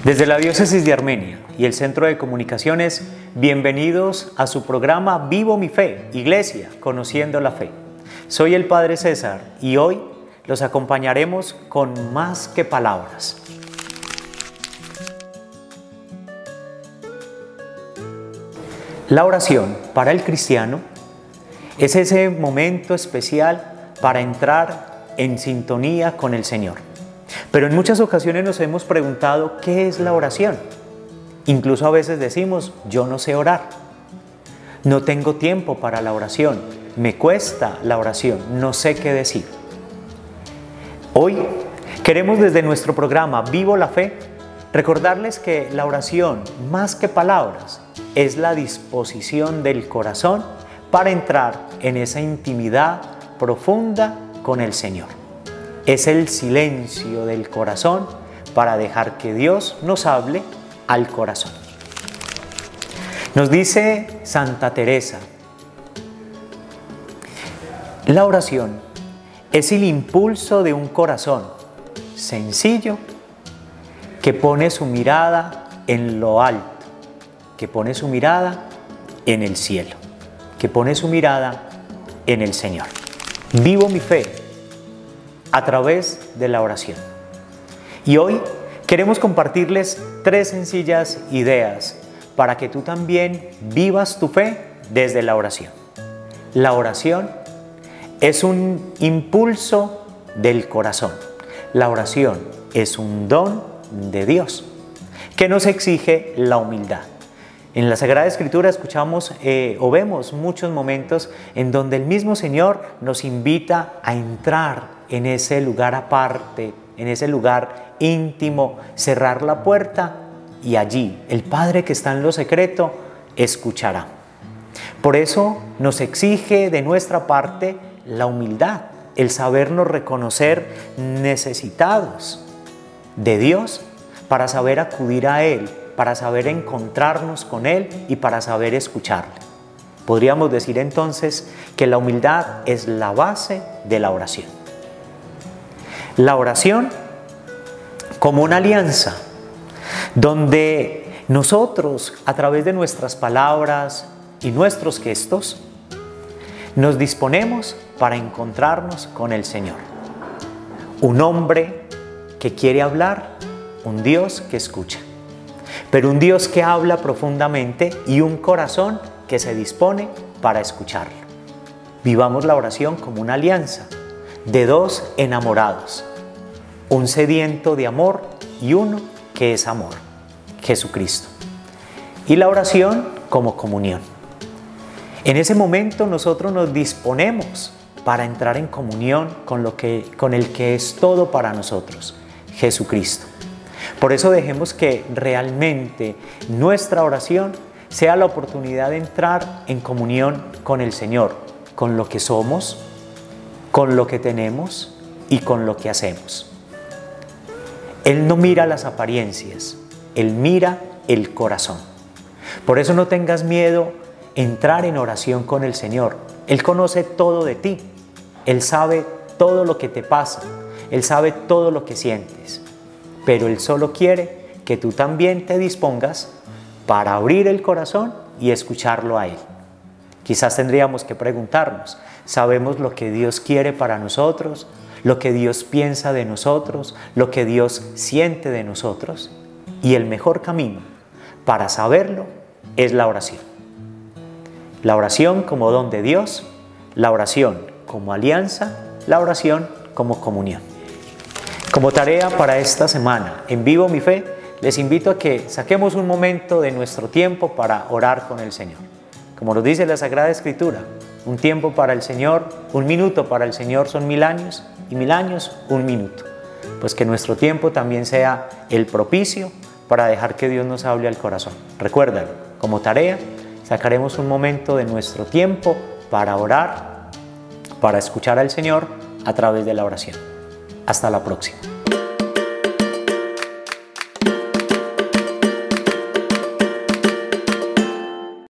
Desde la Diócesis de Armenia y el Centro de Comunicaciones, bienvenidos a su programa Vivo mi Fe, Iglesia, Conociendo la Fe. Soy el Padre César y hoy los acompañaremos con más que palabras. La oración para el cristiano es ese momento especial para entrar en sintonía con el Señor. Pero en muchas ocasiones nos hemos preguntado ¿qué es la oración? Incluso a veces decimos, yo no sé orar, no tengo tiempo para la oración, me cuesta la oración, no sé qué decir. Hoy queremos desde nuestro programa Vivo la Fe recordarles que la oración, más que palabras, es la disposición del corazón para entrar en esa intimidad profunda con el Señor. Es el silencio del corazón para dejar que Dios nos hable al corazón. Nos dice Santa Teresa, la oración es el impulso de un corazón sencillo que pone su mirada en lo alto, que pone su mirada en el cielo, que pone su mirada en el Señor. Vivo mi fe a través de la oración. Y hoy queremos compartirles 3 sencillas ideas para que tú también vivas tu fe desde la oración. La oración es un impulso del corazón. La oración es un don de Dios que nos exige la humildad. En la Sagrada Escritura escuchamos o vemos muchos momentos en donde el mismo Señor nos invita a entrar en ese lugar aparte, en ese lugar íntimo, cerrar la puerta y allí el Padre que está en lo secreto escuchará. Por eso nos exige de nuestra parte la humildad, el sabernos reconocer necesitados de Dios para saber acudir a Él, para saber encontrarnos con Él y para saber escucharle. Podríamos decir entonces que la humildad es la base de la oración. La oración como una alianza donde nosotros a través de nuestras palabras y nuestros gestos nos disponemos para encontrarnos con el Señor. Un hombre que quiere hablar, un Dios que escucha, pero un Dios que habla profundamente y un corazón que se dispone para escucharlo. Vivamos la oración como una alianza de 2 enamorados, un sediento de amor y uno que es amor, Jesucristo. Y la oración como comunión. En ese momento nosotros nos disponemos para entrar en comunión con el que es todo para nosotros, Jesucristo. Por eso dejemos que realmente nuestra oración sea la oportunidad de entrar en comunión con el Señor, con lo que somos, con lo que tenemos y con lo que hacemos. Él no mira las apariencias, Él mira el corazón. Por eso no tengas miedo entrar en oración con el Señor. Él conoce todo de ti, Él sabe todo lo que te pasa, Él sabe todo lo que sientes. Pero Él solo quiere que tú también te dispongas para abrir el corazón y escucharlo a Él. Quizás tendríamos que preguntarnos, ¿sabemos lo que Dios quiere para nosotros? ¿Lo que Dios piensa de nosotros? ¿Lo que Dios siente de nosotros? Y el mejor camino para saberlo es la oración. La oración como don de Dios, la oración como alianza, la oración como comunión. Como tarea para esta semana en Vivo mi Fe, les invito a que saquemos un momento de nuestro tiempo para orar con el Señor. Como nos dice la Sagrada Escritura, un tiempo para el Señor, un minuto para el Señor son 1000 años y 1000 años un minuto. Pues que nuestro tiempo también sea el propicio para dejar que Dios nos hable al corazón. Recuérdalo, como tarea, sacaremos un momento de nuestro tiempo para orar, para escuchar al Señor a través de la oración. Hasta la próxima.